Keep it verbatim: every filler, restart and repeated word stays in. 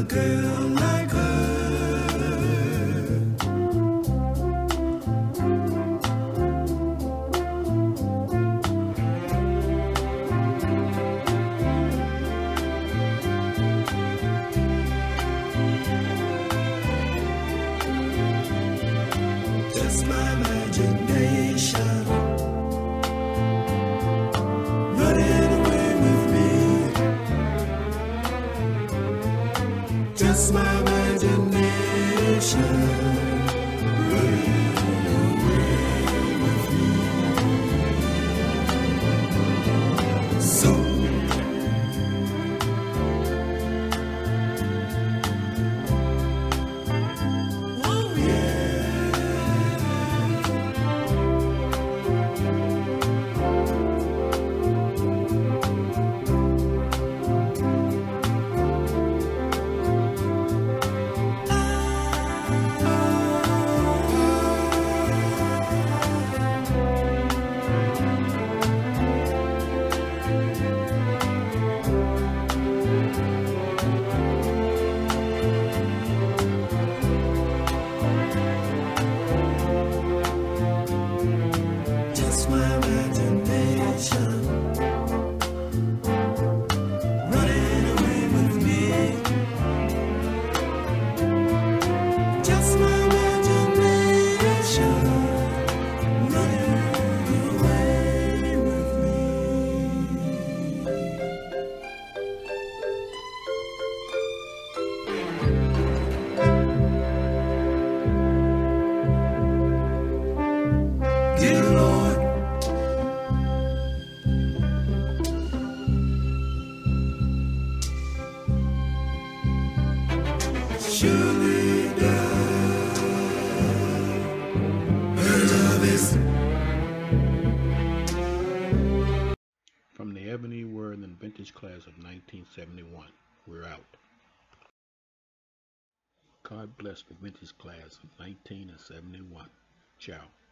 girl like her. Just my imagination running away with me. Just my imagination running away with me. So oh yeah. Just my imagination running away with me. Just my imagination running away with me. Dear Lord, surely does her love is. From the Ebony Word and Vintage Class of nineteen seventy-one, we're out. God bless the Vintage Class of nineteen seventy-one. Ciao.